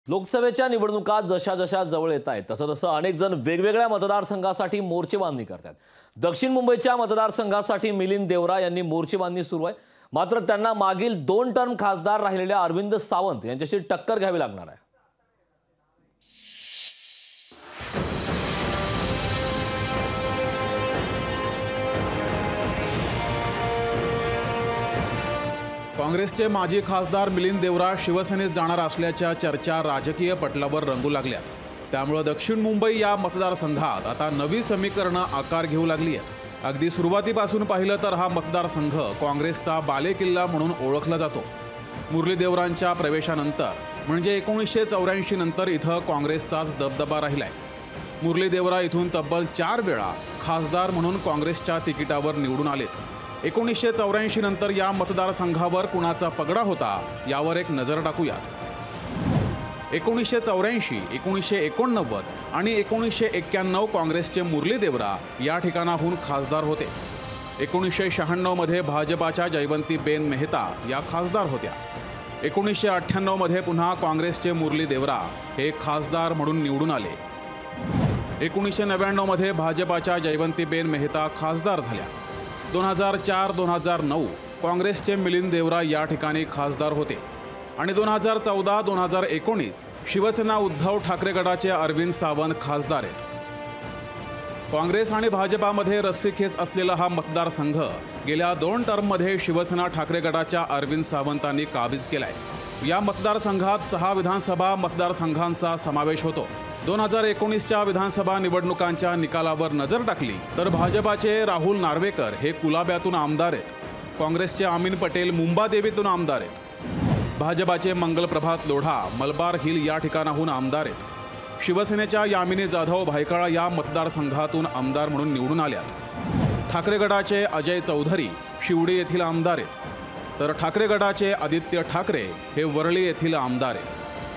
लोकसभेच्या निवडणुका जशा जशा जवळ येत आहेत तसं तसं अनेक जण वेगवेगळ्या मतदारसंघासाठी मोर्चेबांधणी करतात। दक्षिण मुंबईच्या मतदारसंघासाठी मिलिंद देवरा यांनी मोर्चेबांधणी सुरू आहे। मात्र त्यांना मागील 2 टर्म खासदार राहिलेल्या अरविंद सावंत यांच्याशी टक्कर घ्यावी लागणार आहे। काँग्रेसचे माजी खासदार मिलिंद देवरा शिवसेनेत जाणार असल्याच्या चर्चा राजकीय पटलावर रंगू लागल्यात। त्यामुळे दक्षिण मुंबई या मतदारसंघात आता नवी समीकरणं आकार घेऊ लागली आहेत। अगदी सुरुवातीपासून पाहिलं तर हा मतदारसंघ काँग्रेसचा बालेकिल्ला म्हणून ओळखला जातो। मुरली देवरांच्या प्रवेशानंतर म्हणजे 1984 नंतर इथं काँग्रेसचाच दबदबा राहिलाय। मुरली देवरा इथून तब्बल 4 वेळा खासदार म्हणून काँग्रेसच्या तिकिटावर निवडून आलेत। 1984 नंतर या मतदारसंघावर कुणाचा पगडा होता यावर एक नजर टाकूयात। 1984, 1989 आणि 1991 काँग्रेसचे मुरली देवरा या ठिकाणाहून खासदार होते। 1996 मध्ये भाजपाच्या जयवंतीबेन मेहता या खासदार होत्या। 1998 मध्ये पुन्हा काँग्रेसचे मुरली देवरा हे खासदार म्हणून निवडून आले। 1999 मध्ये भाजपाच्या जयवंतीबेन मेहता खासदार झाल्या। 2004-2009 काँग्रेसचे मिलिंद देवरा या ठिकाणी खासदार होते आणि 2014-2019 शिवसेना उद्धव ठाकरे गटाचे अरविंद सावंत खासदार आहेत। काँग्रेस आणि भाजपामध्ये रस्सीखेच असलेला हा मतदारसंघ गेल्या 2 टर्ममध्ये शिवसेना ठाकरे गटाच्या अरविंद सावंतांनी काबीज केलाय। या मतदारसंघात 6 विधानसभा मतदारसंघांचा समावेश होतो। 2019च्या विधानसभा निवडणुकांच्या निकालावर नजर टाकली तर भाजपाचे राहुल नार्वेकर हे कुलाब्यातून आमदार आहेत। काँग्रेसचे अमीन पटेल मुंबादेवीतून आमदार आहेत। भाजपाचे मंगलप्रभात लोढा मलबार हिल या ठिकाणाहून आमदार आहेत। शिवसेनेच्या यामिनी जाधव भायखळा या मतदारसंघातून आमदार म्हणून निवडून आल्यात। ठाकरे गटाचे अजय चौधरी शिवडी येथील आमदार आहेत, तर ठाकरे गटाचे आदित्य ठाकरे हे वरळी येथील आमदार आहेत।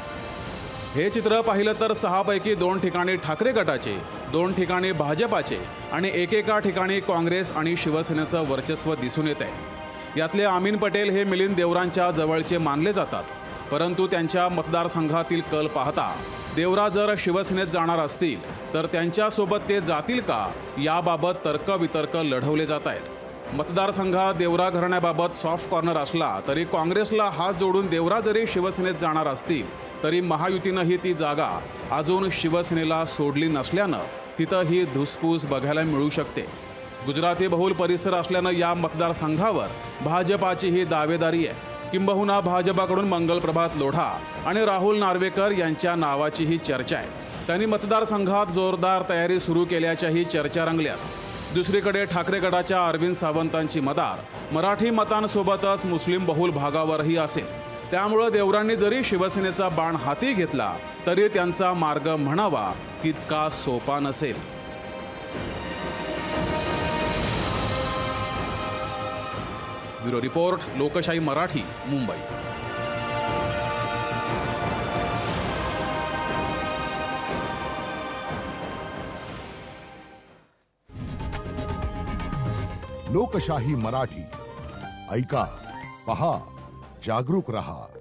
हे चित्र पाहिलं तर 6 पैकी 2 ठिकाणी ठाकरे गटाचे, 2 ठिकाणी भाजपाचे आणि एकेका ठिकाणी काँग्रेस आणि शिवसेनेचं वर्चस्व दिसून येत आहे। यातले अमीन पटेल हे मिलिंद देवरांच्या जवळचे मानले जातात, परंतु त्यांच्या मतदारसंघातील कल पाहता देवरा जर शिवसेनेत जाणार असतील तर त्यांच्यासोबत ते जातील का याबाबत तर्कवितर्क लढवले जात आहेत। मतदारसंघात देवरा घराण्याबाबत सॉफ्ट कॉर्नर असला तरी काँग्रेसला हात जोडून देवरा जरी शिवसेनेत जाणार असतील तरी महायुतीनंही ती जागा अजून शिवसेनेला सोडली नसल्यानं तिथं ही धुसफूस बघायला मिळू शकते। गुजराती बहुल परिसर असल्यानं या मतदारसंघावर भाजपाची ही दावेदारी आहे। किंबहुना भाजपाकडून मंगलप्रभात लोढा आणि राहुल नार्वेकर यांच्या नावाचीही चर्चा आहे। त्यांनी मतदारसंघात जोरदार तयारी सुरू केल्याच्याही चर्चा रंगल्यात। दुसरीकडे ठाकरे गटाच्या अरविंद सावंतांची मदार मराठी मतांसोबतच मुस्लिम बहुल भागावरही असेल। त्यामुळे देवरांनी जरी शिवसेनेचा बाण हाती घेतला तरी त्यांचा मार्ग म्हणावा तितका सोपा नसेल। ब्युरो रिपोर्ट, लोकशाही मराठी, मुंबई। लोकशाही मराठी ऐका, पहा, जागरूक रहा।